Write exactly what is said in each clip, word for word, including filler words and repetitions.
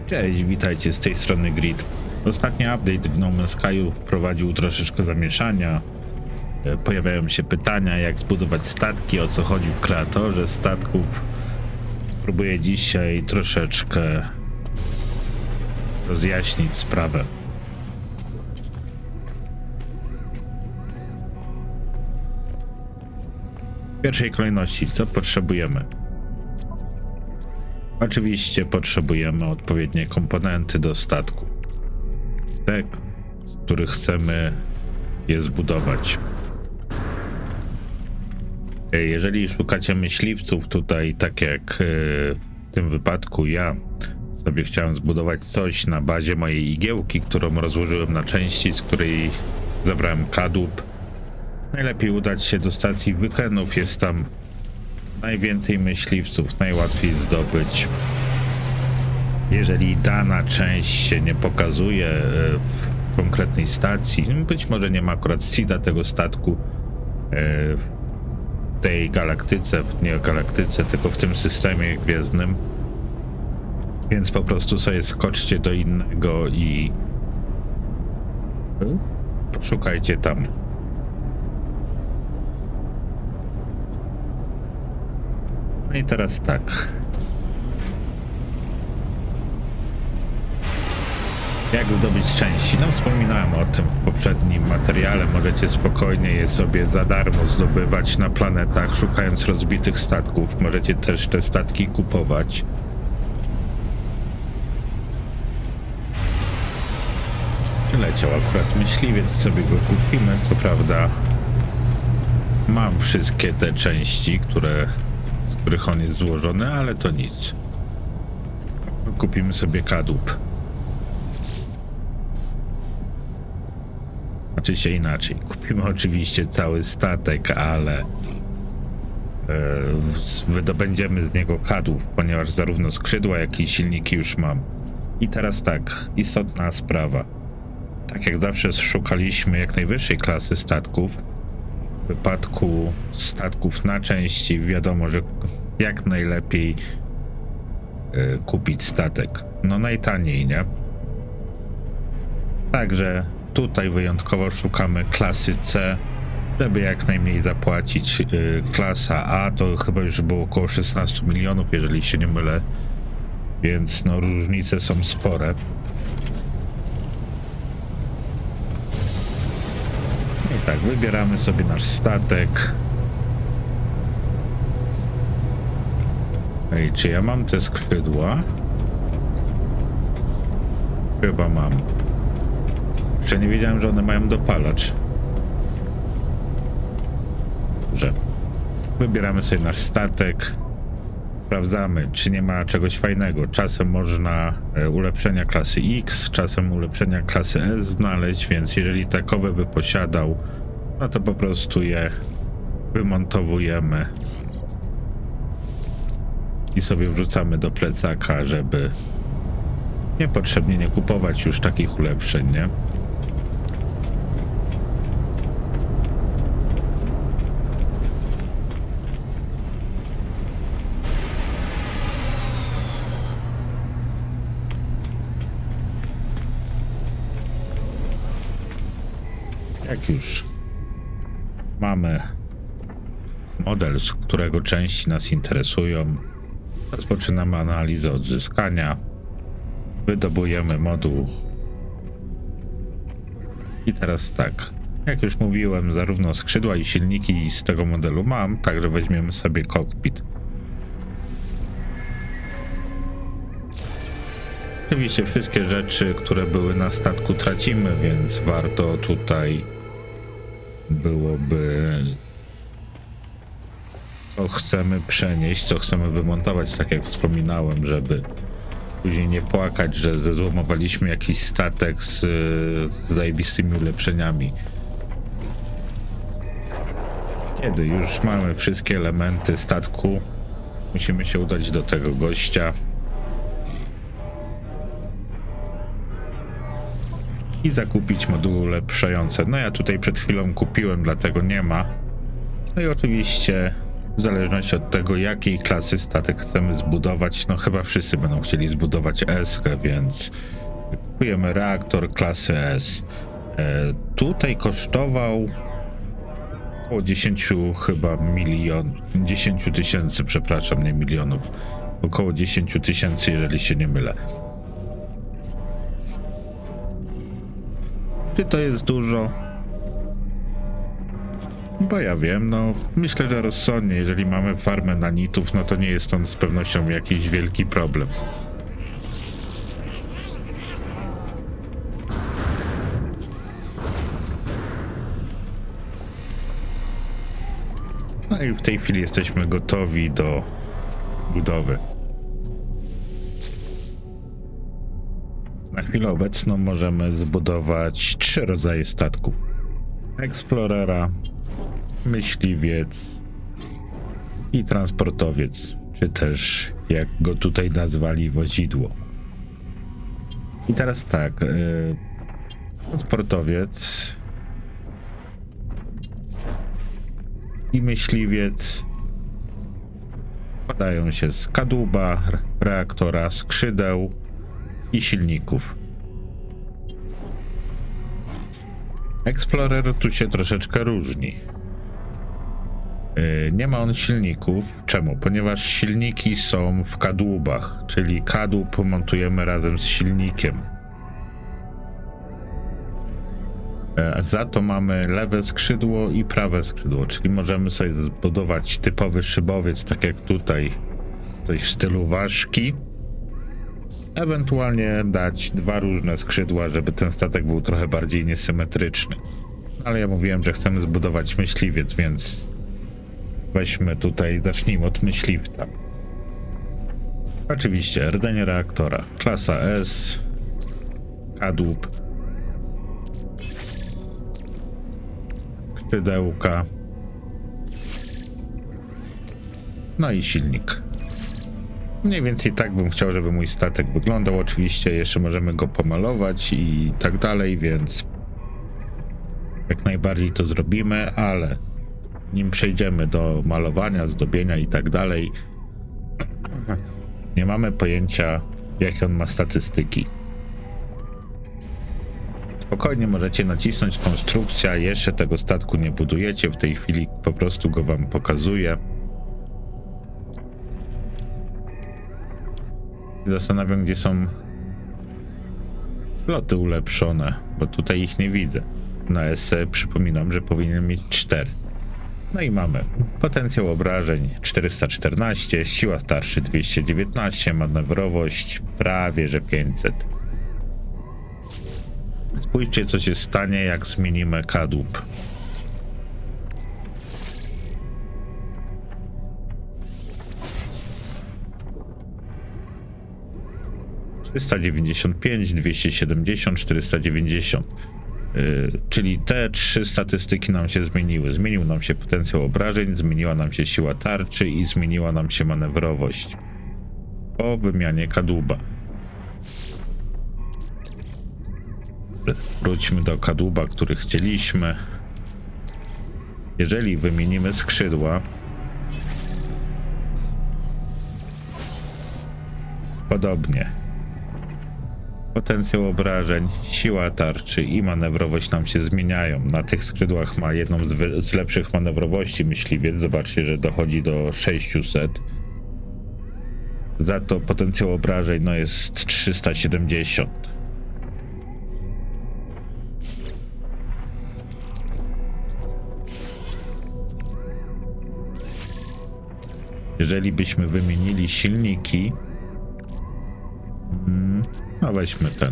Cześć, witajcie z tej strony Grid. Ostatni update w No Man's Sky'u wprowadził troszeczkę zamieszania. Pojawiają się pytania, jak zbudować statki, o co chodzi w kreatorze statków. Spróbuję dzisiaj troszeczkę rozjaśnić sprawę. W pierwszej kolejności, co potrzebujemy? Oczywiście potrzebujemy odpowiednie komponenty do statku, te, z których chcemy je zbudować. Jeżeli szukacie myśliwców tutaj, tak jak w tym wypadku ja sobie chciałem zbudować coś na bazie mojej igiełki, którą rozłożyłem na części, z której zabrałem kadłub, najlepiej udać się do stacji Wykenów. Jest tam najwięcej myśliwców, najłatwiej zdobyć. Jeżeli dana część się nie pokazuje w konkretnej stacji, być może nie ma akurat seeda tego statku w tej galaktyce, nie galaktyce, tylko w tym systemie gwiezdnym, więc po prostu sobie skoczcie do innego i poszukajcie tam. No i teraz tak. Jak zdobyć części? No wspominałem o tym w poprzednim materiale. Możecie spokojnie je sobie za darmo zdobywać na planetach, szukając rozbitych statków. Możecie też te statki kupować. Przyleciał akurat myśliwiec, sobie go kupimy. Co prawda mam wszystkie te części, które z których on jest złożony, ale to nic. Kupimy sobie kadłub. Znaczy się inaczej. Kupimy oczywiście cały statek, ale e, wydobędziemy z niego kadłub, ponieważ zarówno skrzydła, jak i silniki już mam. I teraz tak, istotna sprawa. Tak jak zawsze szukaliśmy jak najwyższej klasy statków, w wypadku statków na części wiadomo, że jak najlepiej y, kupić statek. No najtaniej, nie? Także tutaj wyjątkowo szukamy klasy C, żeby jak najmniej zapłacić. Y, klasa A to chyba już było około szesnaście milionów, jeżeli się nie mylę, więc no różnice są spore. I tak, wybieramy sobie nasz statek. Ej, czy ja mam te skrzydła? Chyba mam. Jeszcze nie wiedziałem, że one mają dopalacz. Dobrze. Wybieramy sobie nasz statek. Sprawdzamy, czy nie ma czegoś fajnego. Czasem można ulepszenia klasy X, czasem ulepszenia klasy S znaleźć, więc jeżeli takowe by posiadał, no to po prostu je wymontowujemy i sobie wrzucamy do plecaka, żeby niepotrzebnie nie kupować już takich ulepszeń, nie? Jak już mamy model, z którego części nas interesują, rozpoczynamy analizę odzyskania, wydobujemy moduł i teraz tak, jak już mówiłem, zarówno skrzydła i silniki z tego modelu mam, także weźmiemy sobie kokpit. Oczywiście wszystkie rzeczy, które były na statku, tracimy, więc warto tutaj byłoby, co chcemy przenieść, co chcemy wymontować, tak jak wspominałem, żeby później nie płakać, że zezłomowaliśmy jakiś statek z, z zajebistymi ulepszeniami. Kiedy już mamy wszystkie elementy statku, musimy się udać do tego gościa i zakupić moduły ulepszające. No ja tutaj przed chwilą kupiłem, dlatego nie ma. No i oczywiście W zależności od tego, jakiej klasy statek chcemy zbudować, no chyba wszyscy będą chcieli zbudować S-kę, więc kupujemy reaktor klasy S. E, tutaj kosztował około dziesięć chyba milion, dziesięć tysięcy, przepraszam, nie milionów, około dziesięć tysięcy, jeżeli się nie mylę. Czy to jest dużo? Bo ja wiem, no myślę, że rozsądnie, jeżeli mamy farmę nanitów, no to nie jest on z pewnością jakiś wielki problem. No i w tej chwili jesteśmy gotowi do budowy. Na chwilę obecną możemy zbudować trzy rodzaje statków. Eksplorera, myśliwiec i transportowiec, czy też jak go tutaj nazwali, wozidło. I teraz tak, yy, transportowiec i myśliwiec składają się z kadłuba, reaktora, skrzydeł i silników. Explorer tu się troszeczkę różni. Yy, nie ma on silników. Czemu? Ponieważ silniki są w kadłubach, czyli kadłub montujemy razem z silnikiem. Yy, za to mamy lewe skrzydło i prawe skrzydło, czyli możemy sobie zbudować typowy szybowiec, tak jak tutaj, coś w stylu ważki. Ewentualnie dać dwa różne skrzydła, żeby ten statek był trochę bardziej niesymetryczny. Ale ja mówiłem, że chcemy zbudować myśliwiec, więc weźmy tutaj, zacznijmy od myśliwca. Oczywiście rdzenie reaktora, klasa S, kadłub, skrzydełka, no i silnik. Mniej więcej tak bym chciał, żeby mój statek wyglądał. Oczywiście jeszcze możemy go pomalować i tak dalej, więc jak najbardziej to zrobimy, ale nim przejdziemy do malowania, zdobienia i tak dalej, nie mamy pojęcia, jakie on ma statystyki. Spokojnie możecie nacisnąć konstrukcja, jeszcze tego statku nie budujecie, w tej chwili po prostu go wam pokazuję. Zastanawiam, gdzie są sloty ulepszone, bo tutaj ich nie widzę. Na S E przypominam, że powinien mieć cztery. No i mamy potencjał obrażeń czterysta czternaście, siła starszy dwieście dziewiętnaście, manewrowość prawie że pięćset. Spójrzcie, co się stanie, jak zmienimy kadłub. trzysta dziewięćdziesiąt pięć, dwieście siedemdziesiąt, czterysta dziewięćdziesiąt. Yy, czyli te trzy statystyki nam się zmieniły. Zmienił nam się potencjał obrażeń, zmieniła nam się siła tarczy i zmieniła nam się manewrowość po wymianie kadłuba. Wróćmy do kadłuba, który chcieliśmy. Jeżeli wymienimy skrzydła, podobnie. Potencjał obrażeń, siła tarczy i manewrowość nam się zmieniają. Na tych skrzydłach ma jedną z, z lepszych manewrowości myśliwiec. Zobaczcie, że dochodzi do sześciuset. Za to potencjał obrażeń no jest trzysta siedemdziesiąt. Jeżeli byśmy wymienili silniki, no weźmy ten.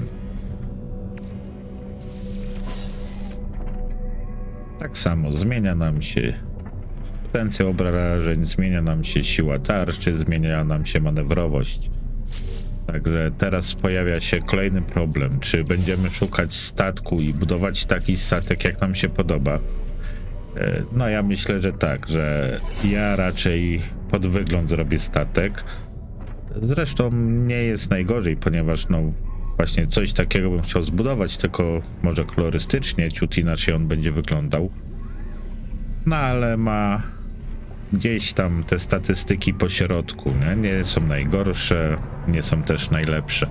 Tak samo zmienia nam się potencjał obrażeń, zmienia nam się siła tarczy, zmienia nam się manewrowość. Także teraz pojawia się kolejny problem. Czy będziemy szukać statku i budować taki statek, jak nam się podoba? No ja myślę, że tak, że ja raczej pod wygląd zrobię statek. Zresztą nie jest najgorzej, ponieważ no właśnie coś takiego bym chciał zbudować, tylko może kolorystycznie, ciut inaczej on będzie wyglądał. No ale ma gdzieś tam te statystyki po środku, nie? Nie są najgorsze, nie są też najlepsze.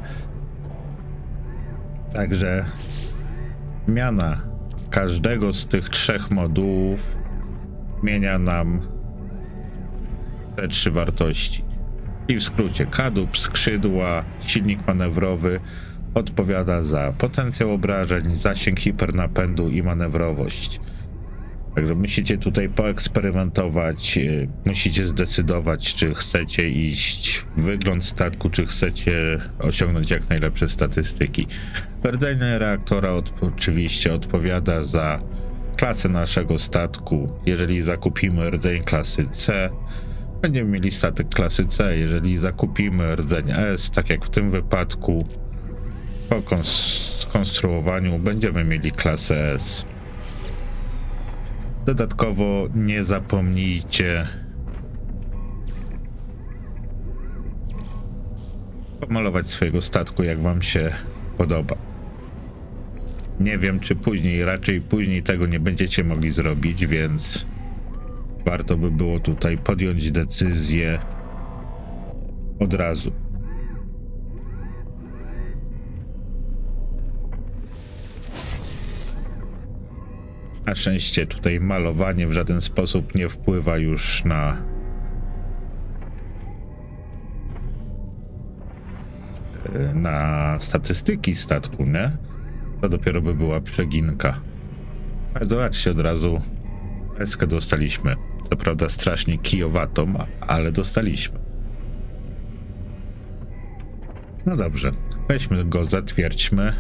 Także zmiana każdego z tych trzech modułów zmienia nam te trzy wartości. I w skrócie kadłub, skrzydła, silnik manewrowy odpowiada za potencjał obrażeń, zasięg hipernapędu i manewrowość. Także musicie tutaj poeksperymentować, musicie zdecydować, czy chcecie iść w wygląd statku, czy chcecie osiągnąć jak najlepsze statystyki. Rdzenie reaktora od, oczywiście odpowiada za klasę naszego statku. Jeżeli zakupimy rdzeń klasy C, będziemy mieli statek klasy C. Jeżeli zakupimy rdzeń S, tak jak w tym wypadku, po skonstruowaniu będziemy mieli klasę S. Dodatkowo nie zapomnijcie pomalować swojego statku, jak wam się podoba. Nie wiem, czy później, raczej później tego nie będziecie mogli zrobić, więc warto by było tutaj podjąć decyzję od razu. Na szczęście tutaj malowanie w żaden sposób nie wpływa już na na statystyki statku, nie? To dopiero by była przeginka. Ale zobaczcie, od razu eskę dostaliśmy. Co prawda strasznie kijowatą, ale dostaliśmy. No dobrze, weźmy go, zatwierdźmy.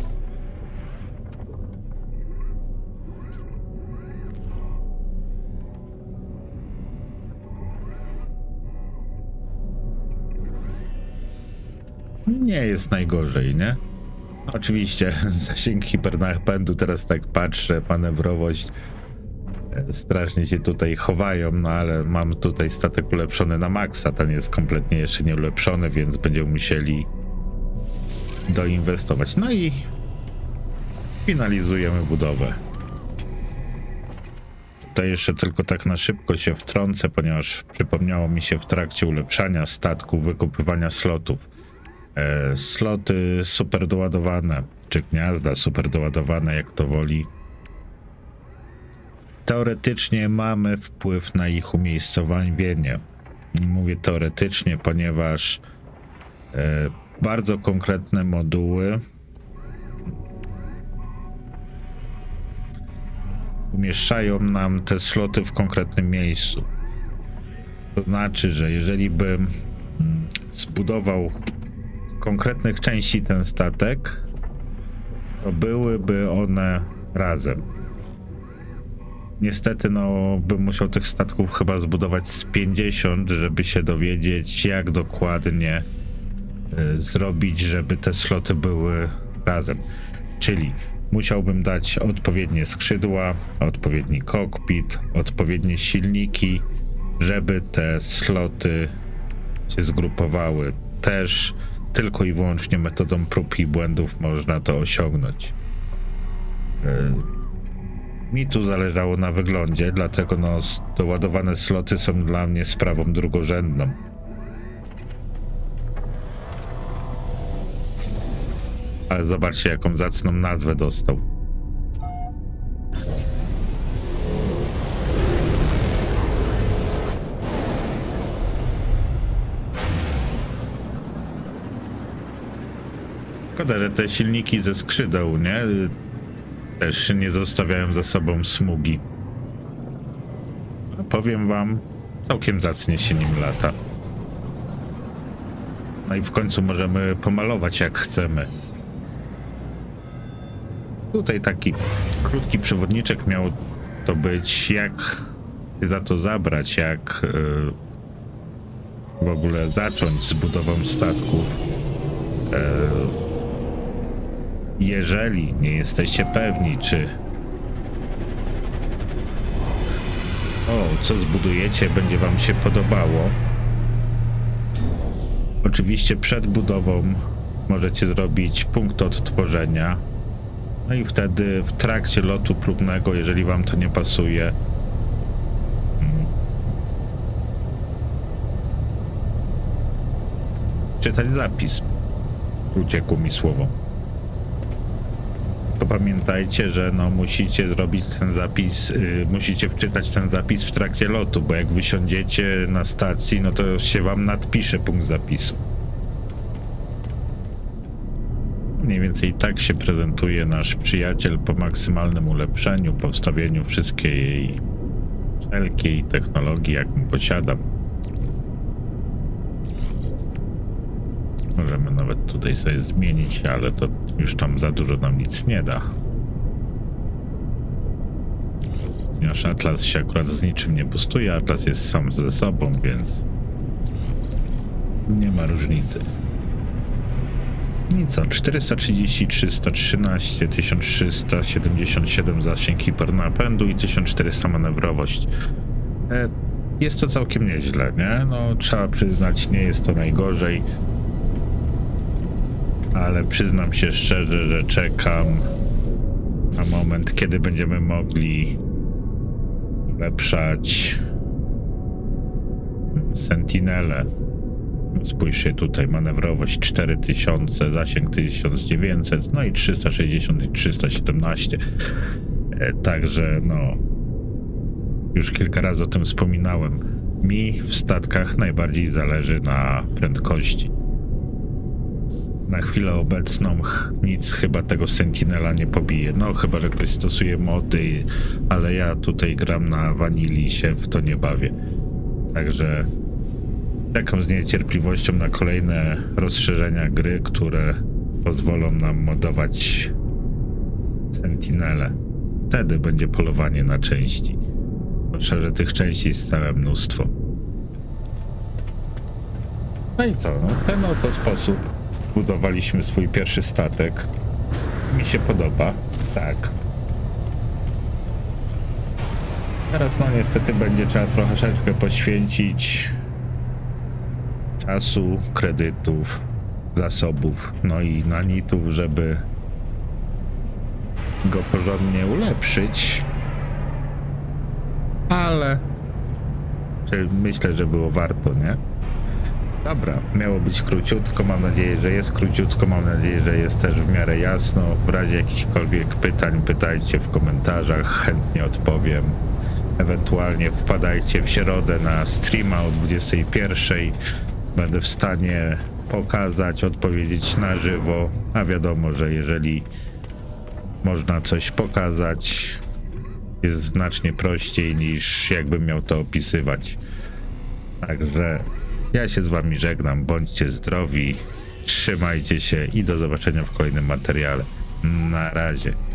Nie jest najgorzej, nie? Oczywiście zasięg hipernapędu, teraz tak patrzę, manewrowość, strasznie się tutaj chowają, no ale mam tutaj statek ulepszony na maksa, ten jest kompletnie jeszcze nie ulepszony, więc będziemy musieli doinwestować. No i finalizujemy budowę. Tutaj jeszcze tylko tak na szybko się wtrącę, ponieważ przypomniało mi się w trakcie ulepszania statku, wykupywania slotów. E, sloty super doładowane, czy gniazda super doładowane, jak to woli. Teoretycznie mamy wpływ na ich umiejscowienie. Mówię teoretycznie, ponieważ e, bardzo konkretne moduły umieszczają nam te sloty w konkretnym miejscu. To znaczy, że jeżeli bym zbudował z konkretnych części ten statek, to byłyby one razem. Niestety, no, bym musiał tych statków chyba zbudować z pięćdziesiąt, żeby się dowiedzieć, jak dokładnie y, zrobić, żeby te sloty były razem. Czyli musiałbym dać odpowiednie skrzydła, odpowiedni kokpit, odpowiednie silniki, żeby te sloty się zgrupowały. Też tylko i wyłącznie metodą prób i błędów można to osiągnąć. Y Mi tu zależało na wyglądzie, dlatego no, doładowane sloty są dla mnie sprawą drugorzędną. Ale zobaczcie, jaką zacną nazwę dostał. Szkoda, że te silniki ze skrzydeł, nie? Też nie zostawiają za sobą smugi. Powiem wam, całkiem zacnie się nim lata. No i w końcu możemy pomalować jak chcemy. Tutaj taki krótki przewodniczek miał to być, jak się za to zabrać, jak yy, w ogóle zacząć z budową statków. Yy, Jeżeli nie jesteście pewni, czy o, co zbudujecie, będzie wam się podobało, oczywiście przed budową możecie zrobić punkt odtworzenia, no i wtedy w trakcie lotu próbnego, jeżeli wam to nie pasuje, wczytać zapis. Uciekło mi słowo. To pamiętajcie, że no musicie zrobić ten zapis, yy, musicie wczytać ten zapis w trakcie lotu, bo jak wysiądziecie na stacji, no to się wam nadpisze punkt zapisu. Mniej więcej tak się prezentuje nasz przyjaciel po maksymalnym ulepszeniu, po wstawieniu wszystkiej wszelkiej technologii, jaką posiadam. Możemy nawet tutaj sobie zmienić, ale to już tam za dużo nam nic nie da. Ponieważ Atlas się akurat z niczym nie boostuje, Atlas jest sam ze sobą, więc nie ma różnicy. I co? czterysta trzydzieści, trzysta trzynaście, tysiąc trzysta siedemdziesiąt siedem zasięg hipernapędu i tysiąc czterysta manewrowość. E, jest to całkiem nieźle, nie? No trzeba przyznać, nie jest to najgorzej. Ale przyznam się szczerze, że czekam na moment, kiedy będziemy mogli ulepszać Sentinelę. Spójrzcie tutaj, manewrowość cztery tysiące, zasięg tysiąc dziewięćset, no i trzysta sześćdziesiąt i trzysta siedemnaście. E, także no, już kilka razy o tym wspominałem. Mi w statkach najbardziej zależy na prędkości. Na chwilę obecną nic chyba tego Sentinela nie pobije. No chyba, że ktoś stosuje mody, ale ja tutaj gram na wanilii, się w to nie bawię. Także czekam z niecierpliwością na kolejne rozszerzenia gry, które pozwolą nam modować Sentinele. Wtedy będzie polowanie na części. Proszę, że tych części jest całe mnóstwo. No i co? No, w ten oto sposób budowaliśmy swój pierwszy statek. Mi się podoba. Tak. Teraz no niestety będzie trzeba troszeczkę poświęcić czasu, kredytów, zasobów, no i nanitów, żeby go porządnie ulepszyć. Ale myślę, że było warto, nie? Dobra, miało być króciutko, mam nadzieję, że jest króciutko, mam nadzieję, że jest też w miarę jasno. W razie jakichkolwiek pytań, pytajcie w komentarzach, chętnie odpowiem. Ewentualnie wpadajcie w środę na streama o dwudziestej pierwszej. Będę w stanie pokazać, odpowiedzieć na żywo, a wiadomo, że jeżeli można coś pokazać, jest znacznie prościej niż jakbym miał to opisywać. Także ja się z wami żegnam, bądźcie zdrowi, trzymajcie się i do zobaczenia w kolejnym materiale. Na razie.